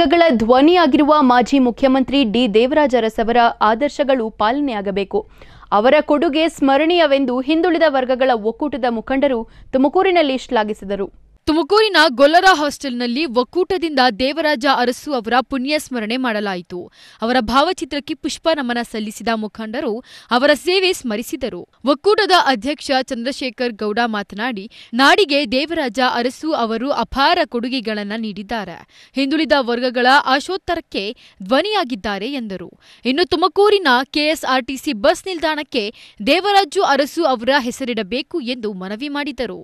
ವರ್ಗಗಳ ಧ್ವನಿಯಾಗಿರುವ ಮಾಜಿ ಮುಖ್ಯಮಂತ್ರಿ ಡಿ ದೇವರಾಜ ಅರಸವರ ಆದರ್ಶಗಳು ಪಾಲನೆಯಾಗಬೇಕು. ಅವರ ಕೊಡುಗೆ ಸ್ಮರಣೀಯವೆಂದು ಹಿಂದುಳಿದ ವರ್ಗಗಳ ಒಕ್ಕೂಟದ ಮುಖಂಡರು ತುಮಕೂರಿನಲ್ಲಿ ಶ್ಲಾಘಿಸಿದರು. ತುಮಕೂರಿನ ಗೊಲ್ಲರ ಹಾಸ್ಟೆಲ್ನಲ್ಲಿ ಒಕ್ಕೂಟದಿಂದ ದೇವರಾಜ ಅರಸು ಅವರ ಪುಣ್ಯ ಸ್ಮರಣೆ ಮಾಡಲಾಯಿತು. ಅವರ ಭಾವಚಿತ್ರಕ್ಕೆ ಪುಷ್ಪ ನಮನ ಸಲ್ಲಿಸಿದ ಮುಖಂಡರು ಅವರ ಸೇವೆ ಸ್ಮರಿಸಿದರು. ಒಕ್ಕೂಟದ ಅಧ್ಯಕ್ಷ ಚಂದ್ರಶೇಖರ್ ಗೌಡ ಮಾತನಾಡಿ, ನಾಡಿಗೆ ದೇವರಾಜ ಅರಸು ಅವರು ಅಪಾರ ಕೊಡುಗೆಗಳನ್ನು ನೀಡಿದ್ದಾರೆ. ಹಿಂದುಳಿದ ವರ್ಗಗಳ ಆಶೋತ್ತರಕ್ಕೆ ಧ್ವನಿಯಾಗಿದ್ದಾರೆ ಎಂದರು. ಇನ್ನು ತುಮಕೂರಿನ ಕೆಎಸ್ಆರ್ಟಿಸಿ ಬಸ್ ನಿಲ್ದಾಣಕ್ಕೆ ದೇವರಾಜು ಅರಸು ಅವರ ಹೆಸರಿಡಬೇಕು ಎಂದು ಮನವಿ ಮಾಡಿದರು.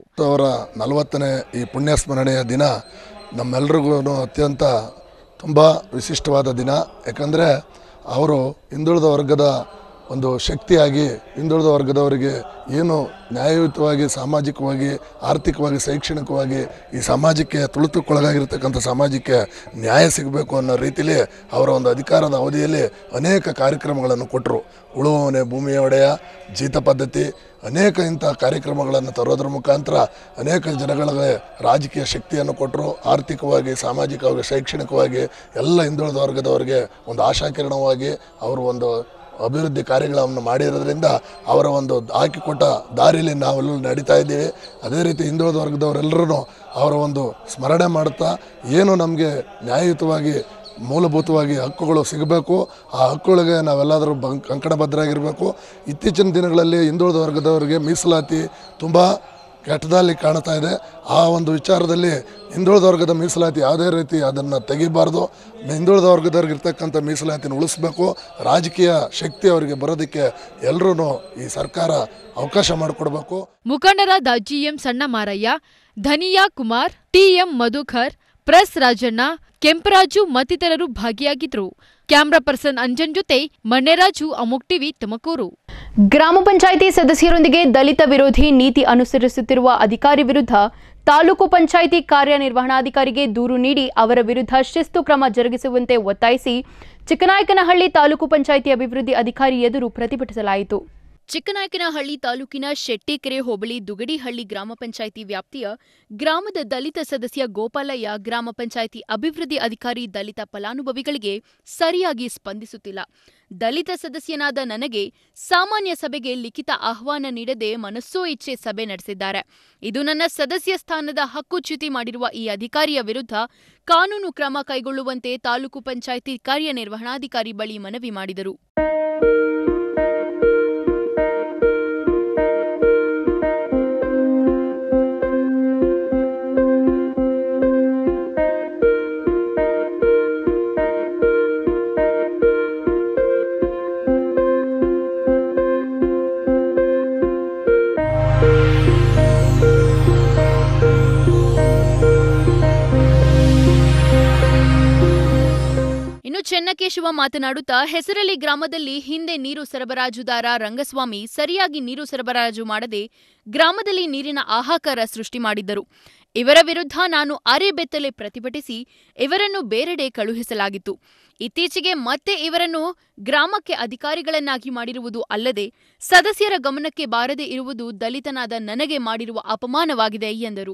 ಪುಣ್ಯ ಸ್ಮರಣೆಯ ದಿನ ನಮ್ಮೆಲ್ಲರಿಗೂ ಅತ್ಯಂತ ತುಂಬ ವಿಶಿಷ್ಟವಾದ ದಿನ. ಯಾಕಂದರೆ ಅವರು ಹಿಂದುಳಿದ ವರ್ಗದ ಒಂದು ಶಕ್ತಿಯಾಗಿ ಹಿಂದುಳಿದ ವರ್ಗದವರಿಗೆ ಏನು ನ್ಯಾಯಯುತವಾಗಿ ಸಾಮಾಜಿಕವಾಗಿ ಆರ್ಥಿಕವಾಗಿ ಶೈಕ್ಷಣಿಕವಾಗಿ ಈ ಸಮಾಜಕ್ಕೆ ತುಳಿತಕ್ಕೊಳಗಾಗಿರ್ತಕ್ಕಂಥ ಸಮಾಜಕ್ಕೆ ನ್ಯಾಯ ಸಿಗಬೇಕು ಅನ್ನೋ ರೀತಿಯಲ್ಲಿ ಅವರ ಒಂದು ಅಧಿಕಾರದ ಅವಧಿಯಲ್ಲಿ ಅನೇಕ ಕಾರ್ಯಕ್ರಮಗಳನ್ನು ಕೊಟ್ಟರು. ಉಳುವವನೇ ಭೂಮಿಯ ಒಡೆಯ, ಜೀತ ಪದ್ಧತಿ, ಅನೇಕ ಇಂಥ ಕಾರ್ಯಕ್ರಮಗಳನ್ನು ತರೋದ್ರ ಮುಖಾಂತರ ಅನೇಕ ಜನಗಳಿಗೆ ರಾಜಕೀಯ ಶಕ್ತಿಯನ್ನು ಕೊಟ್ಟರು. ಆರ್ಥಿಕವಾಗಿ ಸಾಮಾಜಿಕವಾಗಿ ಶೈಕ್ಷಣಿಕವಾಗಿ ಎಲ್ಲ ಹಿಂದುಳಿದ ವರ್ಗದವರಿಗೆ ಒಂದು ಆಶಾಕಿರಣವಾಗಿ ಅವರು ಒಂದು ಅಭಿವೃದ್ಧಿ ಕಾರ್ಯಗಳನ್ನು ಮಾಡಿರೋದ್ರಿಂದ ಅವರ ಒಂದು ಹಾಕಿಕೊಟ್ಟ ದಾರಿಯಲ್ಲಿ ನಾವೆಲ್ಲ ನಡೀತಾ ಇದ್ದೀವಿ. ಅದೇ ರೀತಿ ಹಿಂದುಳಿದ ವರ್ಗದವರೆಲ್ಲರೂ ಅವರ ಒಂದು ಸ್ಮರಣೆ ಮಾಡುತ್ತಾ ಏನು ನಮಗೆ ನ್ಯಾಯಯುತವಾಗಿ ಮೂಲಭೂತವಾಗಿ ಹಕ್ಕುಗಳು ಸಿಗಬೇಕು, ಆ ಹಕ್ಕುಗಳಿಗೆ ನಾವೆಲ್ಲಾದರೂ ಕಂಕಣಬದ್ಧರಾಗಿರಬೇಕು. ಇತ್ತೀಚಿನ ದಿನಗಳಲ್ಲಿ ಹಿಂದುಳಿದ ವರ್ಗದವರಿಗೆ ಮೀಸಲಾತಿ ತುಂಬ ಕೆಟ್ಟದಲ್ಲಿ ಕಾಣ್ತಾ ಇದೆ. ಆ ಒಂದು ವಿಚಾರದಲ್ಲಿ ಹಿಂದುಳಿದ ವರ್ಗದ ಮೀಸಲಾತಿ ಯಾವುದೇ ರೀತಿ ಅದನ್ನು ತೆಗಿಬಾರ್ದು. ಹಿಂದುಳಿದ ವರ್ಗದವ್ರಿಗೆ ಇರ್ತಕ್ಕಂಥ ಮೀಸಲಾತಿನ ಉಳಿಸ್ಬೇಕು. ರಾಜಕೀಯ ಶಕ್ತಿ ಅವರಿಗೆ ಬರೋದಕ್ಕೆ ಎಲ್ಲರೂ ಈ ಸರ್ಕಾರ ಅವಕಾಶ ಮಾಡಿಕೊಡ್ಬೇಕು. ಮುಖಂಡರಾದ GM Sannamarayya, Dhaniya Kumar, TM Madhukar, press Rajanna, Kemparaju ಮತ್ತಿತರರು ಭಾಗಿಯಾಗಿದ್ದರು. ಕ್ಯಾಮರಾ ಪರ್ಸನ್ ಅಂಜನ್ ಜೊತೆ ಮಣ್ಣೆರಾಜು, ಅಮೋಕ್ ಟಿವಿ, ತುಮಕೂರು. ಗ್ರಾಮ ಪಂಚಾಯಿತಿ ಸದಸ್ಯರೊಂದಿಗೆ ದಲಿತ ವಿರೋಧಿ ನೀತಿ ಅನುಸರಿಸುತ್ತಿರುವ ಅಧಿಕಾರಿ ವಿರುದ್ಧ ತಾಲೂಕು ಪಂಚಾಯಿತಿ ಕಾರ್ಯನಿರ್ವಹಣಾಧಿಕಾರಿಗೆ ದೂರು ನೀಡಿ ಅವರ ವಿರುದ್ಧ ಶಿಸ್ತು ಕ್ರಮ ಜರುಗಿಸುವಂತೆ ಒತ್ತಾಯಿಸಿ ಚಿಕ್ಕನಾಯಕನಹಳ್ಳಿ ತಾಲೂಕು ಪಂಚಾಯಿತಿ ಅಭಿವೃದ್ಧಿ ಅಧಿಕಾರಿ ಎದುರು ಪ್ರತಿಭಟಿಸಲಾಯಿತು. ಚಿಕ್ಕನಾಯಕನಹಳ್ಳಿ ತಾಲೂಕಿನ ಶೆಟ್ಟಿಕೆರೆ ಹೋಬಳಿ ದುಗಡಿಹಳ್ಳಿ ಗ್ರಾಮ ಪಂಚಾಯಿತಿ ವ್ಯಾಪ್ತಿಯ ಗ್ರಾಮದ ದಲಿತ ಸದಸ್ಯ ಗೋಪಾಲಯ್ಯ ಗ್ರಾಮ ಪಂಚಾಯಿತಿ ಅಭಿವೃದ್ಧಿ ಅಧಿಕಾರಿ ದಲಿತ ಫಲಾನುಭವಿಗಳಿಗೆ ಸರಿಯಾಗಿ ಸ್ಪಂದಿಸುತ್ತಿಲ್ಲ. ದಲಿತ ಸದಸ್ಯನಾದ ನನಗೆ ಸಾಮಾನ್ಯ ಸಭೆಗೆ ಲಿಖಿತ ಆಹ್ವಾನ ನೀಡದೆ ಮನಸ್ಸೋ ಇಚ್ಛೆ ಸಭೆ ನಡೆಸಿದ್ದಾರೆ. ಇದು ನನ್ನ ಸದಸ್ಯ ಸ್ಥಾನದ ಹಕ್ಕುಚ್ಯುತಿ ಮಾಡಿರುವ ಈ ಅಧಿಕಾರಿಯ ವಿರುದ್ಧ ಕಾನೂನು ಕ್ರಮ ಕೈಗೊಳ್ಳುವಂತೆ ತಾಲೂಕು ಪಂಚಾಯಿತಿ ಕಾರ್ಯನಿರ್ವಹಣಾಧಿಕಾರಿ ಬಳಿ ಮನವಿ ಮಾಡಿದರು. ಚೆನ್ನಕೇಶವ ಮಾತನಾಡುತ್ತಾ, ಹೆಸರಳ್ಳಿ ಗ್ರಾಮದಲ್ಲಿ ಹಿಂದೆ ನೀರು ಸರಬರಾಜುದಾರ ರಂಗಸ್ವಾಮಿ ಸರಿಯಾಗಿ ನೀರು ಸರಬರಾಜು ಮಾಡದೆ ಗ್ರಾಮದಲ್ಲಿ ನೀರಿನ ಹಾಹಾಕಾರ ಸೃಷ್ಟಿ ಮಾಡಿದ್ದರು. ಇವರ ವಿರುದ್ಧ ನಾನು ಅರೆಬೆತ್ತಲೆ ಪ್ರತಿಭಟಿಸಿ ಇವರನ್ನು ಬೇರೆಡೆ ಕಳುಹಿಸಲಾಗಿತ್ತು. ಇತ್ತೀಚೆಗೆ ಮತ್ತೆ ಇವರನ್ನು ಗ್ರಾಮಕ್ಕೆ ಅಧಿಕಾರಿಗಳನ್ನಾಗಿ ಮಾಡಿರುವುದು ಅಲ್ಲದೆ ಸದಸ್ಯರ ಗಮನಕ್ಕೆ ಬಾರದೆ ಇರುವುದು ದಲಿತನಾದ ನನಗೆ ಮಾಡಿರುವ ಅಪಮಾನವಾಗಿದೆ ಎಂದರು.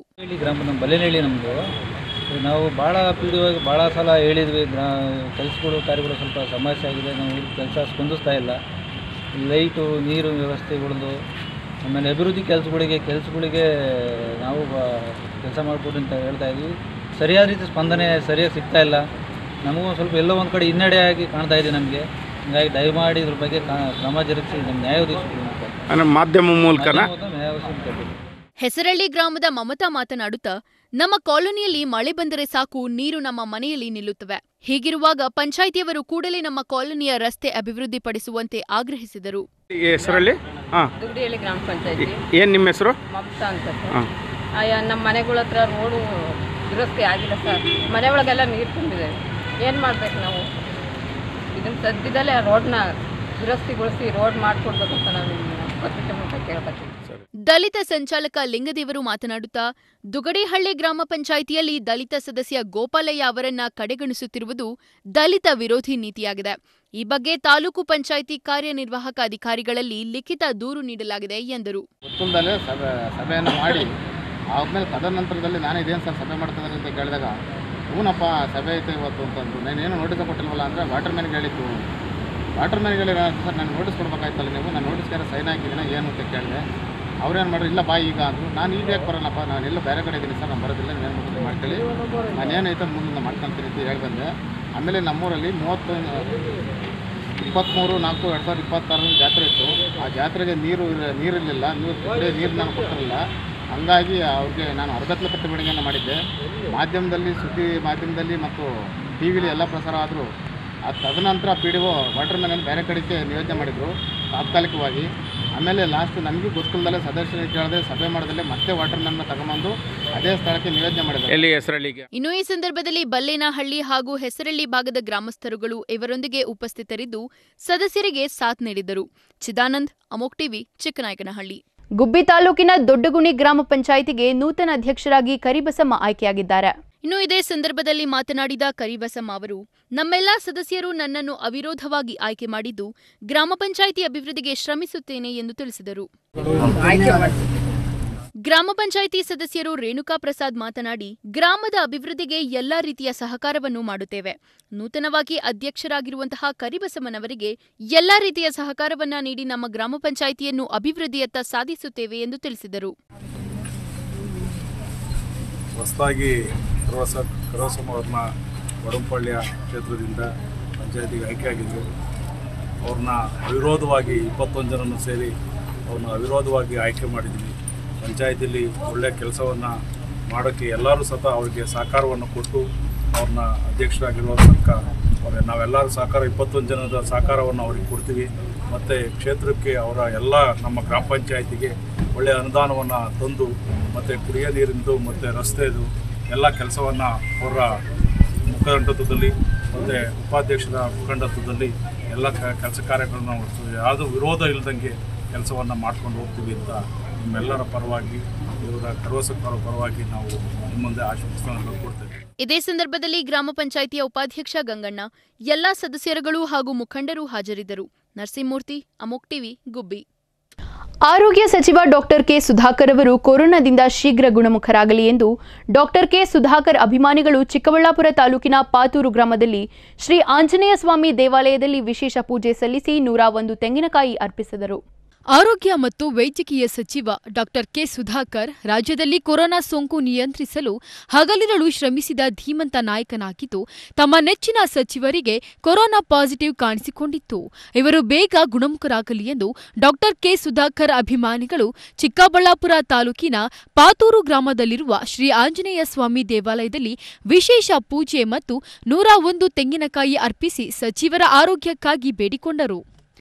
ನಾವು ಭಾಳ ಪೀಡಿಯಾಗಿ ಭಾಳ ಸಲ ಹೇಳಿದ್ವಿ, ಕೆಲಸಗಳು ಕಾರ್ಯಗಳು ಸ್ವಲ್ಪ ಸಮಸ್ಯೆ ಆಗಿದೆ, ನಾವು ಕೆಲಸ ಸ್ಪಂದಿಸ್ತಾ ಇಲ್ಲ. ಲೈಟು ನೀರು ವ್ಯವಸ್ಥೆಗಳದ್ದು, ಆಮೇಲೆ ಅಭಿವೃದ್ಧಿ ಕೆಲಸಗಳಿಗೆ ನಾವು ಕೆಲಸ ಮಾಡಿಕೊಡಿ ಅಂತ ಹೇಳ್ತಾ ಇದ್ವಿ. ಸರಿಯಾದ ರೀತಿ ಸ್ಪಂದನೆ ಸರಿಯಾಗಿ ಸಿಗ್ತಾ ಇಲ್ಲ. ನಮಗೂ ಸ್ವಲ್ಪ ಎಲ್ಲೋ ಒಂದು ಕಡೆ ಹಿನ್ನಡೆಯಾಗಿ ಕಾಣ್ತಾ ಇದೆ ನಮಗೆ. ಹೀಗಾಗಿ ದಯಮಾಡಿ ಇದ್ರ ಬಗ್ಗೆ ಕ್ರಮ ಜರುಗಿಸಿ ನಮ್ಮ ನ್ಯಾಯ ಒದಗಿಸಿ ಮಾಧ್ಯಮ ಮೂಲಕ ಹೆಸರಳ್ಳಿ ಗ್ರಾಮದ ಮಮತಾ ಮಾತನಾಡುತ್ತಾ, ನಮ್ಮ ಕಾಲೋನಿಯಲ್ಲಿ ಮಳೆ ಬಂದರೆ ಸಾಕು, ನೀರು ನಮ್ಮ ಮನೆಯಲ್ಲಿ ನಿಲ್ಲುತ್ತವೆ. ಹೀಗಿರುವಾಗ ಪಂಚಾಯಿತಿಯವರು ಕೂಡಲೇ ನಮ್ಮ ಕಾಲೋನಿಯ ರಸ್ತೆ ಅಭಿವೃದ್ಧಿಪಡಿಸುವಂತೆ ಆಗ್ರಹಿಸಿದರು. ಹೆಸರಲ್ಲಿ ಗ್ರಾಮ ಪಂಚಾಯಿತಿ. ಏನು ನಿಮ್ಮ ಹೆಸರು? ಮಮತಾ ಅಂತ ಸರ್. ನಮ್ಮ ಮನೆಗಳ ಹತ್ರ ರೋಡು ದುರಸ್ತಿ ಆಗಿಲ್ಲ ಸರ್. ಮನೆ ಒಳಗೆಲ್ಲ ನೀರು ತುಂಬಿದೆ. ಏನು ಮಾಡ್ಬೇಕು ನಾವು? ಇದನ್ನು ಸದ್ಯದಲ್ಲೇ ರೋಡ್ನ ದುರಸ್ತಿಗೊಳಿಸಿ ರೋಡ್ ಮಾಡಿಕೊಡ್ಬೇಕು ಅಂತ ನಾವು ಪತ್ರಿಕೆ ಮೂಲಕ ಕೇಳ್ಕೊತೀವಿ. ದಲಿತ ಸಂಚಾಲಕ ಲಿಂಗದೇವರು ಮಾತನಾಡುತ್ತಾ, ದುಗಡಿಹಳ್ಳಿ ಗ್ರಾಮ ಪಂಚಾಯಿತಿಯಲ್ಲಿ ದಲಿತ ಸದಸ್ಯ ಗೋಪಾಲಯ್ಯ ಅವರನ್ನ ಕಡೆಗಣಿಸುತ್ತಿರುವುದು ದಲಿತ ವಿರೋಧಿ ನೀತಿಯಾಗಿದೆ. ಈ ಬಗ್ಗೆ ತಾಲೂಕು ಪಂಚಾಯಿತಿ ಕಾರ್ಯನಿರ್ವಾಹಕ ಅಧಿಕಾರಿಗಳಲ್ಲಿ ಲಿಖಿತ ದೂರು ನೀಡಲಾಗಿದೆ ಎಂದರು. ಸಭೆಯನ್ನು ಮಾಡಿ ಆದ್ಮೇಲೆ ತದನಂತರದಲ್ಲಿ ನಾನು ಇದೇನು ಸರ್ ಸಭೆ ಮಾಡ್ತಿದ್ದಾರೆ ಅಂತ ಕೇಳಿದಾಗ ಹೂನಪ್ಪ ಸಭೆ ಐತೆ ಇವತ್ತು ಅಂತಂದ್ರು. ನಾನೇನು ನೋಟಿಸ್ ಕೊಟ್ಟಿಲ್ವಲ್ಲ ಅಂದರೆ ವಾಟರ್ ಮ್ಯಾನ್ಗೆ ಹೇಳಿದ್ದು. ವಾಟರ್ ಮ್ಯಾನ್ಗೆ ಹೇಳಿರ ಸರ್ ನಾನು ನೋಟಿಸ್ ಕೊಡ್ಬೇಕಾಯ್ತಲ್ಲ ನೀವು, ನಾನು ನೋಟಿಸ್ಗಾರ ಸೈನ್ ಹಾಕಿದ್ದೀನಿ ಏನು ಅಂತ ಕೇಳಿದೆ. ಅವ್ರೇನು ಮಾಡಿದ್ರು, ಇಲ್ಲ ಬಾ ಈಗ ಅಂದರು. ನಾನು ಈಗ ಯಾಕೆ ಬರೋಲ್ಲಪ್ಪ, ನಾನೆಲ್ಲ ಬೇರೆ ಕಡೆ ಇದ್ದೀನಿ ಸರ್, ನಾನು ಬರೋದಿಲ್ಲ, ನೀವೇನು ಮಾಡ್ತೀನಿ ಮಾಡ್ಕೊಳ್ಳಿ, ನಾನೇನೈತೆ ಮುಂದೆ ಮಾಡ್ಕೊಳ್ತೀನಿ ಅಂತ ಹೇಳಿ ಬಂದೆ. ಆಮೇಲೆ ನಮ್ಮೂರಲ್ಲಿ 23/4/2026 ಜಾತ್ರೆ ಇತ್ತು. ಆ ಜಾತ್ರೆಗೆ ನೀರಿರಲಿಲ್ಲ, ನೀರು ನಾನು ಕೊಟ್ಟಿರಲಿಲ್ಲ. ಹಂಗಾಗಿ ಅವ್ರಿಗೆ ನಾನು ಅರ್ಧತ್ಲ ಪಟ್ಟು ಬಿಡುಗಡೆಯನ್ನು ಮಾಡಿದ್ದೆ. ಮಾಧ್ಯಮದಲ್ಲಿ, ಸುದ್ದಿ ಮಾಧ್ಯಮದಲ್ಲಿ ಮತ್ತು ಟಿ ವಿಲಿ ಎಲ್ಲ ಪ್ರಸಾರ ಆದರೂ ತದನಂತರ PDO ವಾಟರ್ ಮ್ಯಾನನ್ನು ಬೇರೆ ಕಡೆಗೆ ನಿಯೋಜನೆ ಮಾಡಿದರು ತಾತ್ಕಾಲಿಕವಾಗಿ. ಆಮೇಲೆ ಲಾಸ್ಟ್ ನನಗೂ ಗೊತ್ತಿಲ್ಲದಲ್ಲೇ ಸದಸ್ಯರಿಗೆ ಕೇಳದೆ ಸಭೆ ಮಾಡೋದಲ್ಲೇ ಮತ್ತೆ ವಾಟರ್ ಮ್ಯಾನ್ನ ತಗೊಂಬಂದು ಅದೇ ಸ್ಥಳಕ್ಕೆ ನಿಯೋಜನೆ ಮಾಡಿದ್ದಾರೆ. ಇನ್ನು ಈ ಸಂದರ್ಭದಲ್ಲಿ ಬಲ್ಲೇನಹಳ್ಳಿ ಹಾಗೂ ಹೆಸರಳ್ಳಿ ಭಾಗದ ಗ್ರಾಮಸ್ಥರುಗಳು ಇವರೊಂದಿಗೆ ಉಪಸ್ಥಿತರಿದ್ದು ಸದಸ್ಯರಿಗೆ ಸಾಥ್ ನೀಡಿದರು. ಚಿದಾನಂದ್, ಅಮೋಕ್ ಟಿವಿ, ಚಿಕ್ಕನಾಯಕನಹಳ್ಳಿ. ಗುಬ್ಬಿ ತಾಲೂಕಿನ ದೊಡ್ಡಗುಣಿ ಗ್ರಾಮ ಪಂಚಾಯಿತಿಗೆ ನೂತನ ಅಧ್ಯಕ್ಷರಾಗಿ ಕರಿಬಸಮ್ಮ ಆಯ್ಕೆಯಾಗಿದ್ದಾರೆ. ಇನ್ನು ಇದೇ ಸಂದರ್ಭದಲ್ಲಿ ಮಾತನಾಡಿದ ಕರಿಬಸಮ್ಮ ಅವರು, ನಮ್ಮೆಲ್ಲಾ ಸದಸ್ಯರು ನನ್ನನ್ನು ಅವಿರೋಧವಾಗಿ ಆಯ್ಕೆ ಮಾಡಿದ್ದು ಗ್ರಾಮ ಪಂಚಾಯಿತಿ ಅಭಿವೃದ್ಧಿಗೆ ಶ್ರಮಿಸುತ್ತೇನೆ ಎಂದು ತಿಳಿಸಿದರು. ಗ್ರಾಮ ಪಂಚಾಯಿತಿ ಸದಸ್ಯರು ರೇಣುಕಾ ಪ್ರಸಾದ್ ಮಾತನಾಡಿ, ಗ್ರಾಮದ ಅಭಿವೃದ್ಧಿಗೆ ಎಲ್ಲಾ ರೀತಿಯ ಸಹಕಾರವನ್ನು ಮಾಡುತ್ತೇವೆ. ನೂತನವಾಗಿ ಅಧ್ಯಕ್ಷರಾಗಿರುವಂತಹ ಕರಿಬಸಮ್ಮನವರಿಗೆ ಎಲ್ಲಾ ರೀತಿಯ ಸಹಕಾರವನ್ನ ನೀಡಿ ನಮ್ಮ ಗ್ರಾಮ ಪಂಚಾಯಿತಿಯನ್ನು ಅಭಿವೃದ್ಧಿಯತ್ತ ಸಾಧಿಸುತ್ತೇವೆ ಎಂದು ತಿಳಿಸಿದರು. ಹೊಸದಾಗಿ ಕರವಸಮ್ಮ ಅವ್ರನ್ನ ವಡಂಪಳ್ಳಿಯ ಕ್ಷೇತ್ರದಿಂದ ಪಂಚಾಯತಿಗೆ ಆಯ್ಕೆಯಾಗಿದ್ದರು. ಅವ್ರನ್ನ ಅವಿರೋಧವಾಗಿ 21 ಜನರನ್ನು ಸೇರಿ ಅವ್ರನ್ನ ಅವಿರೋಧವಾಗಿ ಆಯ್ಕೆ ಮಾಡಿದ್ವಿ. ಪಂಚಾಯತಿಯಲ್ಲಿ ಒಳ್ಳೆಯ ಕೆಲಸವನ್ನು ಮಾಡೋಕ್ಕೆ ಎಲ್ಲರೂ ಸಹ ಅವರಿಗೆ ಸಹಕಾರವನ್ನು ಕೊಟ್ಟು ಅವ್ರನ್ನ ಅಧ್ಯಕ್ಷರಾಗಿರುವ ತನಕ ನಾವೆಲ್ಲರೂ ಸಹಕಾರ 21 ಜನದ ಸಹಕಾರವನ್ನು ಅವ್ರಿಗೆ ಕೊಡ್ತೀವಿ. ಮತ್ತು ಕ್ಷೇತ್ರಕ್ಕೆ ಅವರ ಎಲ್ಲ ನಮ್ಮ ಗ್ರಾಮ ಪಂಚಾಯತಿಗೆ ಒಳ್ಳೆಯ ಅನುದಾನವನ್ನು ತಂದು ಮತ್ತು ಕುಡಿಯೋ ನೀರಿಂದು ಮತ್ತು ರಸ್ತೆದು ಎಲ್ಲ ಕೆಲಸವನ್ನು ಅವರ ಮುಖಂಡತ್ವದಲ್ಲಿ ಮತ್ತು ಉಪಾಧ್ಯಕ್ಷರ ಮುಖಂಡತ್ವದಲ್ಲಿ ಎಲ್ಲ ಕೆಲಸ ಕಾರ್ಯಗಳನ್ನು ಯಾವುದೂ ವಿರೋಧ ಇಲ್ಲದಂಗೆ ಕೆಲಸವನ್ನು ಮಾಡ್ಕೊಂಡು ಹೋಗ್ತೀವಿ ಅಂತ ನಿಮ್ಮೆಲ್ಲರ ಪರವಾಗಿ, ಇವರ ಕರವಸಕ್ಕರ ಪರವಾಗಿ ನಾವು ನಿಮ್ಮ ಮುಂದೆ ಆಶೀರ್ವಾದಗಳನ್ನು ಕೊಡ್ತೇವೆ. ಇದೇ ಸಂದರ್ಭದಲ್ಲಿ ಗ್ರಾಮ ಪಂಚಾಯಿತಿಯ ಉಪಾಧ್ಯಕ್ಷ ಗಂಗಣ್ಣ, ಎಲ್ಲಾ ಸದಸ್ಯರುಗಳು ಹಾಗೂ ಮುಖಂಡರು ಹಾಜರಿದ್ದರು. ನರಸಿಂಹಮೂರ್ತಿ, ಅಮೋಕ್ ಟಿವಿ, ಗುಬ್ಬಿ. ಆರೋಗ್ಯ ಸಚಿವ ಡಾಕ್ಟರ್ ಕೆ ಸುಧಾಕರ್ ಅವರು ಕೊರೋನಾದಿಂದ ಶೀಘ್ರ ಗುಣಮುಖರಾಗಲಿ ಎಂದು ಡಾಕ್ಟರ್ ಕೆ ಸುಧಾಕರ್ ಅಭಿಮಾನಿಗಳು ಚಿಕ್ಕಬಳ್ಳಾಪುರ ತಾಲೂಕಿನ ಪಾತೂರು ಗ್ರಾಮದಲ್ಲಿ ಶ್ರೀ ಆಂಜನೇಯ ಸ್ವಾಮಿ ದೇವಾಲಯದಲ್ಲಿ ವಿಶೇಷ ಪೂಜೆ ಸಲ್ಲಿಸಿ 101 ತೆಂಗಿನಕಾಯಿ ಅರ್ಪಿಸಿದರು. ಆರೋಗ್ಯ ಮತ್ತು ವೈದ್ಯಕೀಯ ಸಚಿವ ಡಾಕ್ಟರ್ ಕೆ ಸುಧಾಕರ್ ರಾಜ್ಯದಲ್ಲಿ ಕೊರೋನಾ ಸೋಂಕು ನಿಯಂತ್ರಿಸಲು ಹಗಲಿರುಳು ಶ್ರಮಿಸಿದ ಧೀಮಂತ ನಾಯಕನಾಗಿದ್ದು, ತಮ್ಮ ನೆಚ್ಚಿನ ಸಚಿವರಿಗೆ ಕೊರೋನಾ ಪಾಸಿಟಿವ್ ಕಾಣಿಸಿಕೊಂಡಿತ್ತು. ಇವರು ಬೇಗ ಗುಣಮುಖರಾಗಲಿ ಎಂದು ಡಾಕ್ಟರ್ ಕೆ ಸುಧಾಕರ್ ಅಭಿಮಾನಿಗಳು ಚಿಕ್ಕಬಳ್ಳಾಪುರ ತಾಲೂಕಿನ ಪಾತೂರು ಗ್ರಾಮದಲ್ಲಿರುವ ಶ್ರೀ ಆಂಜನೇಯ ಸ್ವಾಮಿ ದೇವಾಲಯದಲ್ಲಿ ವಿಶೇಷ ಪೂಜೆ ಮತ್ತು 101 ತೆಂಗಿನಕಾಯಿ ಅರ್ಪಿಸಿ ಸಚಿವರ ಆರೋಗ್ಯಕ್ಕಾಗಿ ಬೇಡಿಕೊಂಡರು.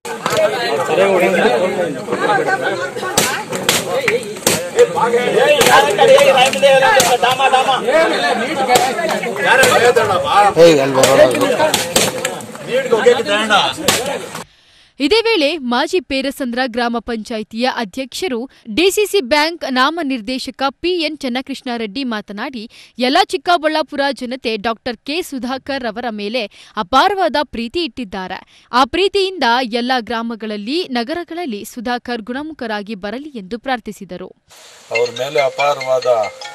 ಇದೇ ವೇಳೆ ಮಾಜಿ ಪೇರಸಂದ್ರ ಗ್ರಾಮ ಪಂಚಾಯಿತಿಯ ಅಧ್ಯಕ್ಷರು, ಡಿಸಿಸಿ ಬ್ಯಾಂಕ್ ನಾಮನಿರ್ದೇಶಕ ಪಿಎನ್ ಚನ್ನಕೃಷ್ಣಾರೆಡ್ಡಿ ಮಾತನಾಡಿ, ಎಲ್ಲ ಚಿಕ್ಕಬಳ್ಳಾಪುರ ಜನತೆ ಡಾಕ್ಟರ್ ಕೆ ಸುಧಾಕರ್ ಅವರ ಮೇಲೆ ಅಪಾರವಾದ ಪ್ರೀತಿ ಇಟ್ಟಿದ್ದಾರೆ. ಆ ಪ್ರೀತಿಯಿಂದ ಎಲ್ಲ ಗ್ರಾಮಗಳಲ್ಲಿ, ನಗರಗಳಲ್ಲಿ ಸುಧಾಕರ್ ಗುಣಮುಖರಾಗಿ ಬರಲಿ ಎಂದು ಪ್ರಾರ್ಥಿಸಿದರು. ಅವರ ಮೇಲೆ ಅಪಾರವಾದ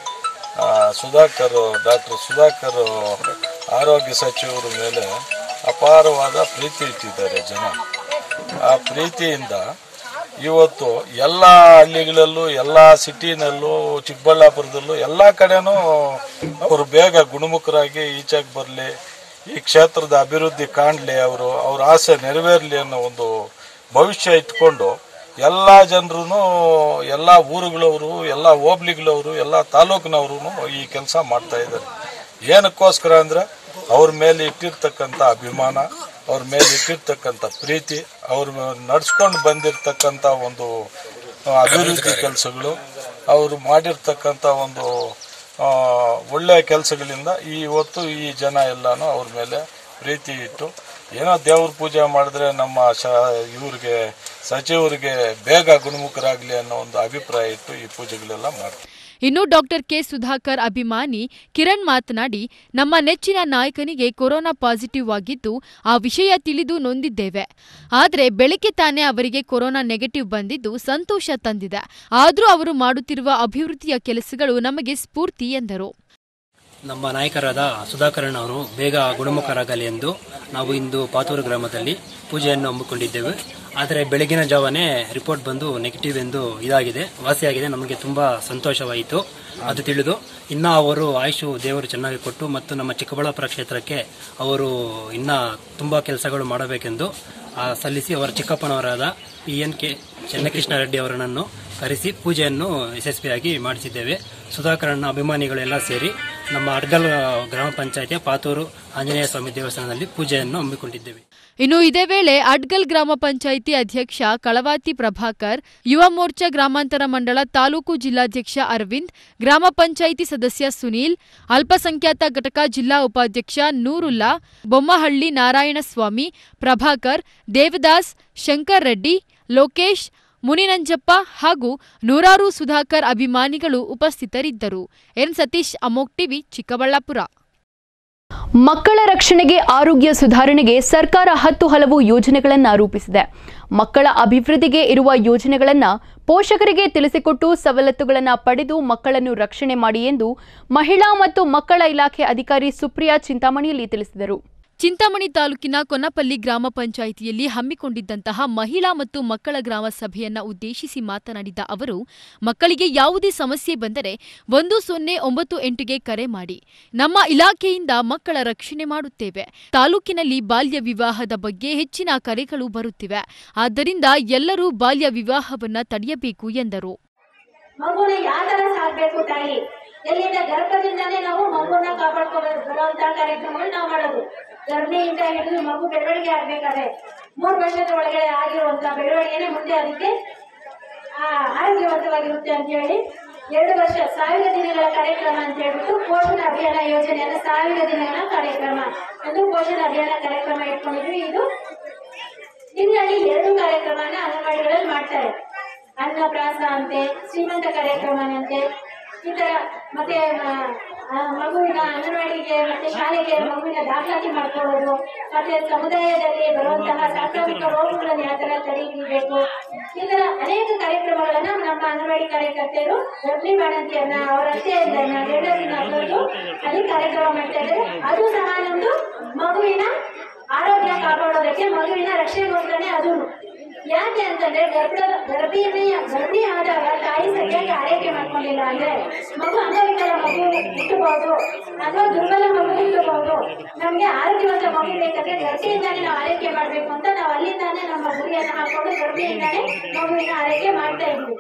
ಡಾಕ್ಟರ್ ಸುಧಾಕರ್ ಆರೋಗ್ಯ ಸಚಿವರ ಮೇಲೆ ಅಪಾರವಾದ ಪ್ರೀತಿ ಇಟ್ಟಿದ್ದಾರೆ ಜನ. ಆ ಪ್ರೀತಿಯಿಂದ ಇವತ್ತು ಎಲ್ಲ ಹಳ್ಳಿಗಳಲ್ಲೂ, ಎಲ್ಲ ಸಿಟಿನಲ್ಲೂ, ಚಿಕ್ಕಬಳ್ಳಾಪುರದಲ್ಲೂ ಎಲ್ಲ ಕಡೆನೂ ಅವರು ಬೇಗ ಗುಣಮುಖರಾಗಿ ಈಚೆಗೆ ಬರಲಿ, ಈ ಕ್ಷೇತ್ರದ ಅಭಿವೃದ್ಧಿ ಕಾಣಲಿ, ಅವ್ರ ಆಸೆ ನೆರವೇರಲಿ ಅನ್ನೋ ಒಂದು ಭವಿಷ್ಯ ಇಟ್ಕೊಂಡು ಎಲ್ಲ ಜನರು, ಎಲ್ಲ ಊರುಗಳವರು, ಎಲ್ಲ ಹೋಬ್ಳಿಗಳವರು, ಎಲ್ಲ ತಾಲೂಕಿನವರು ಈ ಕೆಲಸ ಮಾಡ್ತಾ ಇದ್ದಾರೆ. ಏನಕ್ಕೋಸ್ಕರ ಅಂದರೆ ಅವ್ರ ಮೇಲೆ ಇಟ್ಟಿರ್ತಕ್ಕಂಥ ಅಭಿಮಾನ, ಅವ್ರ ಮೇಲೆ ಇಟ್ಟಿರ್ತಕ್ಕಂಥ ಪ್ರೀತಿ, ಅವ್ರು ನಡ್ಸ್ಕೊಂಡು ಬಂದಿರತಕ್ಕಂಥ ಒಂದು ಅಭಿವೃದ್ಧಿ ಕೆಲಸಗಳು, ಅವರು ಮಾಡಿರ್ತಕ್ಕಂಥ ಒಂದು ಒಳ್ಳೆಯ ಕೆಲಸಗಳಿಂದ ಇವತ್ತು ಈ ಜನ ಎಲ್ಲನೂ ಅವ್ರ ಮೇಲೆ ಪ್ರೀತಿ ಇಟ್ಟು, ಏನೋ ದೇವ್ರ ಪೂಜೆ ಮಾಡಿದ್ರೆ ನಮ್ಮ ಇವ್ರಿಗೆ ಸಚಿವರಿಗೆ ಬೇಗ ಗುಣಮುಖರಾಗಲಿ ಅನ್ನೋ ಒಂದು ಅಭಿಪ್ರಾಯ ಇಟ್ಟು ಈ ಪೂಜೆಗಳೆಲ್ಲ ಮಾಡ್ತಾರೆ. ಇನ್ನು ಡಾಕ್ಟರ್ ಕೆ ಸುಧಾಕರ್ ಅಭಿಮಾನಿ ಕಿರಣ್ ಮಾತನಾಡಿ, ನಮ್ಮ ನೆಚ್ಚಿನ ನಾಯಕನಿಗೆ ಕೊರೋನಾ ಪಾಸಿಟಿವ್ ಆಗಿದ್ದು ಆ ವಿಷಯ ತಿಳಿದು ನೊಂದಿದ್ದೇವೆ. ಆದರೆ ಬೆಳಗ್ಗೆ ತಾನೇ ಅವರಿಗೆ ಕೊರೋನಾ ನೆಗೆಟಿವ್ ಬಂದಿದ್ದು ಸಂತೋಷ ತಂದಿದೆ. ಆದರೂ ಅವರು ಮಾಡುತ್ತಿರುವ ಅಭಿವೃದ್ಧಿಯ ಕೆಲಸಗಳು ನಮಗೆ ಸ್ಫೂರ್ತಿ ಎಂದರು. ನಮ್ಮ ನಾಯಕರಾದ ಸುಧಾಕರಣ್ಣ ಅವರು ಬೇಗ ಗುಣಮುಖರಾಗಲಿ ಎಂದು ನಾವು ಇಂದು ಪಾತೂರು ಗ್ರಾಮದಲ್ಲಿ ಪೂಜೆಯನ್ನು ಹಮ್ಮಿಕೊಂಡಿದ್ದೇವೆ. ಆದರೆ ಬೆಳಗಿನ ಜಾವನೇ ರಿಪೋರ್ಟ್ ಬಂದು ನೆಗೆಟಿವ್ ಎಂದು ಇದಾಗಿದೆ, ವಾಸಿಯಾಗಿದೆ. ನಮಗೆ ತುಂಬಾ ಸಂತೋಷವಾಯಿತು ಅದು ತಿಳಿದು. ಇನ್ನ ಅವರು ಆಯುಷು ದೇವರು ಚೆನ್ನಾಗಿ ಕೊಟ್ಟು ಮತ್ತು ನಮ್ಮ ಚಿಕ್ಕಬಳ್ಳಾಪುರ ಕ್ಷೇತ್ರಕ್ಕೆ ಅವರು ಇನ್ನ ತುಂಬಾ ಕೆಲಸಗಳು ಮಾಡಬೇಕೆಂದು ಸಲ್ಲಿಸಿ ಅವರ ಚಿಕ್ಕಪ್ಪನವರಾದ PNK ಚೆನ್ನಕೃಷ್ಣ ರೆಡ್ಡಿ ಅವರನ್ನು ಕರೆಸಿ ಪೂಜೆಯನ್ನು ಯಶಸ್ವಿಯಾಗಿ ಮಾಡಿಸಿದ್ದೇವೆ. ಸುಧಾಕರಣ್ಣ ಅಭಿಮಾನಿಗಳೆಲ್ಲ ಸೇರಿ ನಮ್ಮ ಅಡ್ಗಲ್ ಗ್ರಾಮ ಪಂಚಾಯತಿಯ ಪಾತೂರು ಆಂಜನೇಯ ಸ್ವಾಮಿ ದೇವಸ್ಥಾನದಲ್ಲಿ ಪೂಜೆಯನ್ನು ಹಮ್ಮಿಕೊಂಡಿದ್ದೇವೆ. ಇನ್ನು ಇದೇ ವೇಳೆ ಅಡ್ಗಲ್ ಗ್ರಾಮ ಪಂಚಾಯಿತಿ ಅಧ್ಯಕ್ಷ ಕಳವಾತಿ ಪ್ರಭಾಕರ್, ಯುವ ಮೋರ್ಚಾ ಗ್ರಾಮಾಂತರ ಮಂಡಳ ತಾಲೂಕು ಜಿಲ್ಲಾಧ್ಯಕ್ಷ ಅರವಿಂದ್, ಗ್ರಾಮ ಪಂಚಾಯಿತಿ ಸದಸ್ಯ ಸುನೀಲ್, ಅಲ್ಪಸಂಖ್ಯಾತ ಘಟಕ ಜಿಲ್ಲಾ ಉಪಾಧ್ಯಕ್ಷ ನೂರುಲ್ಲಾ, ಬೊಮ್ಮಹಳ್ಳಿ ನಾರಾಯಣಸ್ವಾಮಿ, ಪ್ರಭಾಕರ್, ದೇವದಾಸ್, ಶಂಕರ್ ರೆಡ್ಡಿ, ಲೋಕೇಶ್, ಮುನಿನಂಜಪ್ಪ ಹಾಗೂ ನೂರಾರು ಸುಧಾಕರ್ ಅಭಿಮಾನಿಗಳು ಉಪಸ್ಥಿತರಿದ್ದರು. ಎನ್ ಸತೀಶ್, ಅಮೋಕ್ ಟಿವಿ, ಚಿಕ್ಕಬಳ್ಳಾಪುರ. ಮಕ್ಕಳ ರಕ್ಷಣೆಗೆ, ಆರೋಗ್ಯ ಸುಧಾರಣೆಗೆ ಸರ್ಕಾರ 10 ಹಲವು ಯೋಜನೆಗಳನ್ನು ರೂಪಿಸಿದೆ. ಮಕ್ಕಳ ಅಭಿವೃದ್ಧಿಗೆ ಇರುವ ಯೋಜನೆಗಳನ್ನು ಪೋಷಕರಿಗೆ ತಿಳಿಸಿಕೊಟ್ಟು ಸವಲತ್ತುಗಳನ್ನು ಪಡೆದು ಮಕ್ಕಳನ್ನು ರಕ್ಷಣೆ ಮಾಡಿ ಎಂದು ಮಹಿಳಾ ಮತ್ತು ಮಕ್ಕಳ ಇಲಾಖೆ ಅಧಿಕಾರಿ ಸುಪ್ರಿಯಾ ಚಿಂತಾಮಣಿಯಲ್ಲಿ ತಿಳಿಸಿದರು. ಚಿಂತಾಮಣಿ ತಾಲೂಕಿನ ಕೊನ್ನಪಲ್ಲಿ ಗ್ರಾಮ ಪಂಚಾಯಿತಿಯಲ್ಲಿ ಹಮ್ಮಿಕೊಂಡಿದ್ದಂತಹ ಮಹಿಳಾ ಮತ್ತು ಮಕ್ಕಳ ಗ್ರಾಮ ಸಭೆಯನ್ನ ಉದ್ದೇಶಿಸಿ ಮಾತನಾಡಿದ ಅವರು, ಮಕ್ಕಳಿಗೆ ಯಾವುದೇ ಸಮಸ್ಯೆ ಬಂದರೆ 1098ಗೆ ಕರೆ ಮಾಡಿ. ನಮ್ಮ ಇಲಾಖೆಯಿಂದ ಮಕ್ಕಳ ರಕ್ಷಣೆ ಮಾಡುತ್ತೇವೆ. ತಾಲೂಕಿನಲ್ಲಿ ಬಾಲ್ಯ ವಿವಾಹದ ಬಗ್ಗೆ ಹೆಚ್ಚಿನ ಕರೆಗಳು ಬರುತ್ತಿವೆ. ಆದ್ದರಿಂದ ಎಲ್ಲರೂ ಬಾಲ್ಯ ವಿವಾಹವನ್ನ ತಡೆಯಬೇಕು ಎಂದರು. ಮಗುನ ಯಾವ ತರ ಸಾಕ್ಬೇಕು ತಾಯಿ, ಎಲ್ಲಿಂದ ಗರ್ಭದಿಂದಾನೇ ನಾವು ಮಗುನ ಕಾಪಾಡ್ಕೊಳ್ಳುವಂತ ಕಾರ್ಯಕ್ರಮಗಳು ನಾವು ಮಾಡೋದು. ಗರ್ಭಿಣಿಯಿಂದ ಹಿಡಿದು ಮಗು ಬೆಳವಣಿಗೆ ಆಗ್ಬೇಕಾದ್ರೆ 3 ವರ್ಷದ ಒಳಗಡೆ ಆಗಿರುವಂತ ಬೆಳವಣಿಗೆನೆ ಮುಂದೆ ಅದಕ್ಕೆ ಆರೋಗ್ಯವಂತವಾಗಿರುತ್ತೆ ಅಂತ ಹೇಳಿ 2 ವರ್ಷ 1000 ದಿನಗಳ ಕಾರ್ಯಕ್ರಮ ಅಂತ ಹೇಳ್ಬಿಟ್ಟು ಪೋಷಣ ಅಭಿಯಾನ ಯೋಜನೆಯನ್ನ 1000 ದಿನಗಳ ಕಾರ್ಯಕ್ರಮ ಎಂದು ಪೋಷಣ ಅಭಿಯಾನ ಕಾರ್ಯಕ್ರಮ ಇಟ್ಕೊಂಡಿದ್ವಿ. ಇದು ತಿಂಗಳಲ್ಲಿ 2 ಕಾರ್ಯಕ್ರಮನ ಅಂಗನವಾಡಿಗಳಲ್ಲಿ ಮಾಡ್ತಾರೆ. ಅನ್ನಪ್ರಾಸ ಅಂತೆ, ಶ್ರೀಮಂತ ಕಾರ್ಯಕ್ರಮನಂತೆ, ಈ ತರ ಮತ್ತೆ ಮಗುವಿನ ಅಂಗನವಾಡಿಗೆ ಮತ್ತೆ ಶಾಲೆಗೆ ಮಗುವಿನ ದಾಖಲಾತಿ ಮಾಡ್ಕೊಳ್ಳೋದು, ಮತ್ತೆ ಸಮುದಾಯದಲ್ಲಿ ಬರುವಂತಹ ಸಾಂಕ್ರಾಮಿಕ ರೋಗಗಳನ್ನು ಯಾವ ತರ ತಡೆಹಿಡಿಬೇಕು, ಈ ತರ ಅನೇಕ ಕಾರ್ಯಕ್ರಮಗಳನ್ನ ನಮ್ಮ ಅಂಗನವಾಡಿ ಕಾರ್ಯಕರ್ತೆಯರು ಗರ್ಭಿಣಿ ಬಾಣಂತಿಯನ್ನ ಅವರ ಅತ್ತೆಯನ್ನ ಗಂಡರನ್ನ ಕರೆದು ಅಲ್ಲಿ ಕಾರ್ಯಕ್ರಮ ಮಾಡ್ತಾ ಇದ್ದಾರೆ. ಅದು ಸಹ ನಮ್ದು ಮಗುವಿನ ಆರೋಗ್ಯ ಕಾಪಾಡೋದಕ್ಕೆ, ಮಗುವಿನ ರಕ್ಷಣೆಗೋಸ್ಕರನೇ. ಅದು ಯಾಕೆ ಅಂತಂದ್ರೆ ಗರ್ಭಿಣಿ ಆದಾಗ ತಾಯಿ ಸರಿಯಾಗಿ ಆರೈಕೆ ಮಾಡ್ಕೊಂಡಿಲ್ಲ ಅಂದ್ರೆ ಮಗು ಅಂಗವಿಕಲ ಮಗು ಹುಟ್ಟಬಹುದು ಅಥವಾ ದುರ್ಬಲ ಮಗು ಹುಟ್ಟಬಹುದು. ನಮ್ಗೆ ಆರೋಗ್ಯವಂತ ಮಗು ಬೇಕಂದ್ರೆ ಗರ್ಭಿಣಿಯಿಂದಾನೇ ನಾವು ಆರೈಕೆ ಮಾಡ್ಬೇಕು ಅಂತ ನಾವು ಅಲ್ಲಿಂದಾನೇ ನಮ್ಮ ಗುರಿಯನ್ನು ಹಾಕೊಂಡು ಗರ್ಭಿಣಿಯಿಂದಾನೇ ಮಗುವಿನ ಆರೈಕೆ ಮಾಡ್ತಾ ಇದ್ವಿ.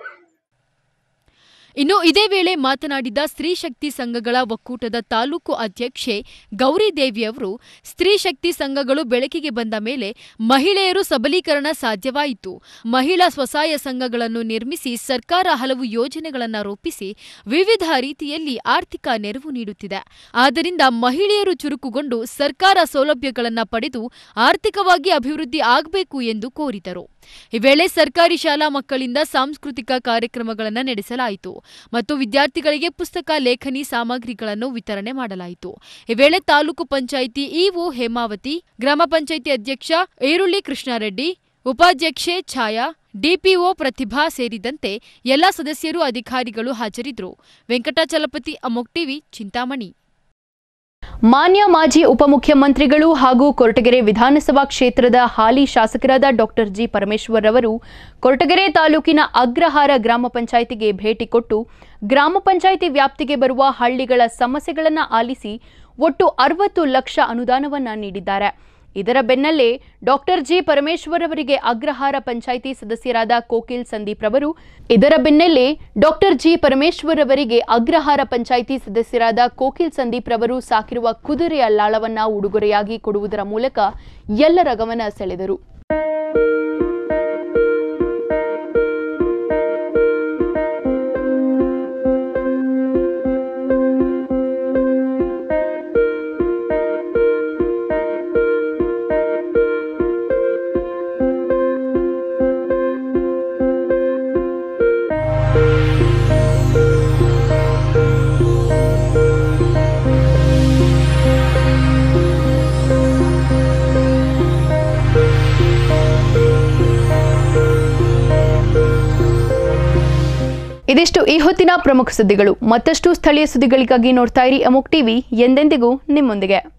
ಇನ್ನು ಇದೇ ವೇಳೆ ಮಾತನಾಡಿದ ಸ್ತ್ರೀ ಶಕ್ತಿ ಸಂಘಗಳ ಒಕ್ಕೂಟದ ತಾಲೂಕು ಅಧ್ಯಕ್ಷೆ ಗೌರಿದೇವಿ ಅವರು, ಸ್ತ್ರೀ ಶಕ್ತಿ ಸಂಘಗಳು ಬೆಳಕಿಗೆ ಬಂದ ಮೇಲೆ ಮಹಿಳೆಯರು ಸಬಲೀಕರಣ ಸಾಧ್ಯವಾಯಿತು. ಮಹಿಳಾ ಸ್ವಸಹಾಯ ಸಂಘಗಳನ್ನು ನಿರ್ಮಿಸಿ ಸರ್ಕಾರ ಹಲವು ಯೋಜನೆಗಳನ್ನು ರೂಪಿಸಿ ವಿವಿಧ ರೀತಿಯಲ್ಲಿ ಆರ್ಥಿಕ ನೆರವು ನೀಡುತ್ತಿದೆ. ಆದ್ದರಿಂದ ಮಹಿಳೆಯರು ಚುರುಕುಗೊಂಡು ಸರ್ಕಾರ ಸೌಲಭ್ಯಗಳನ್ನು ಪಡೆದು ಆರ್ಥಿಕವಾಗಿ ಅಭಿವೃದ್ಧಿ ಆಗಬೇಕು ಎಂದು ಕೋರಿದರು. ಈ ವೇಳೆ ಸರ್ಕಾರಿ ಶಾಲಾ ಮಕ್ಕಳಿಂದ ಸಾಂಸ್ಕೃತಿಕ ಕಾರ್ಯಕ್ರಮಗಳನ್ನು ನಡೆಸಲಾಯಿತು ಮತ್ತು ವಿದ್ಯಾರ್ಥಿಗಳಿಗೆ ಪುಸ್ತಕ, ಲೇಖನಿ ಸಾಮಗ್ರಿಗಳನ್ನು ವಿತರಣೆ ಮಾಡಲಾಯಿತು. ಈ ವೇಳೆ ತಾಲೂಕು ಪಂಚಾಯಿತಿ ಇಒ ಹೇಮಾವತಿ, ಗ್ರಾಮ ಪಂಚಾಯಿತಿ ಅಧ್ಯಕ್ಷ ಈರುಳ್ಳಿ ಕೃಷ್ಣಾರೆಡ್ಡಿ, ಉಪಾಧ್ಯಕ್ಷೆ ಛಾಯಾ, ಡಿಪಿಒ ಪ್ರತಿಭಾ ಸೇರಿದಂತೆ ಎಲ್ಲಾ ಸದಸ್ಯರು, ಅಧಿಕಾರಿಗಳು ಹಾಜರಿದ್ದರು. ವೆಂಕಟಾಚಲಪತಿ, ಅಮೋಕ್ ಟಿವಿ, ಚಿಂತಾಮಣಿ. ಮಾನ್ಯ ಮಾಜಿ ಉಪಮುಖ್ಯಮಂತ್ರಿಗಳು ಹಾಗೂ ಕೊರಟಗೆರೆ ವಿಧಾನಸಭಾ ಕ್ಷೇತ್ರದ ಹಾಲಿ ಶಾಸಕರಾದ ಡಾಕ್ಟರ್ ಜಿ ಪರಮೇಶ್ವರ್ ಅವರು ಕೊರಟಗೆರೆ ತಾಲೂಕಿನ ಅಗ್ರಹಾರ ಗ್ರಾಮ ಪಂಚಾಯಿತಿಗೆ ಭೇಟಿ ಕೊಟ್ಟು ಗ್ರಾಮ ಪಂಚಾಯಿತಿ ವ್ಯಾಪ್ತಿಗೆ ಬರುವ ಹಳ್ಳಿಗಳ ಸಮಸ್ಯೆಗಳನ್ನು ಆಲಿಸಿ ಒಟ್ಟು 60 ಲಕ್ಷ ಅನುದಾನವನ್ನು ನೀಡಿದ್ದಾರೆ. ಇದರ ಬೆನ್ನಲ್ಲೇ ಡಾಕ್ಟರ್ ಜಿ ಪರಮೇಶ್ವರ್ ಅವರಿಗೆ ಅಗ್ರಹಾರ ಪಂಚಾಯಿತಿ ಸದಸ್ಯರಾದ ಕೋಕಿಲ್ ಸಂದೀಪ್ ರವರು ಸಾಕಿರುವ ಕುದುರೆಯ ಲಾಳವನ್ನ ಉಡುಗೊರೆಯಾಗಿ ಕೊಡುವುದರ ಮೂಲಕ ಎಲ್ಲರ ಗಮನ ಸೆಳೆದರು. ಇದಿಷ್ಟು ಈ ಹೊತ್ತಿನ ಪ್ರಮುಖ ಸುದ್ದಿಗಳು. ಮತ್ತಷ್ಟು ಸ್ಥಳೀಯ ಸುದ್ದಿಗಳಿಗಾಗಿ ನೋಡ್ತಾ ಇರಿ ಅಮೋಕ್ ಟಿವಿ, ಎಂದೆಂದಿಗೂ ನಿಮ್ಮೊಂದಿಗೆ.